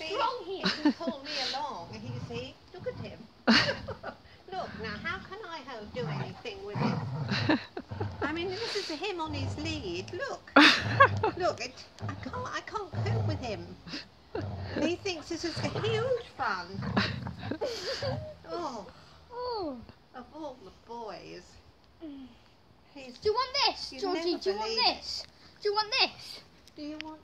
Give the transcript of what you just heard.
What's wrong here? He pulled me along. You see, look at him. Look, now how can I do anything with it? I mean, this is him on his lead. Look, look. I can't cope with him. He thinks this is a huge fun. Oh, of all the boys. Do you want this, Georgie? Do you want this? Do you want this? Do you want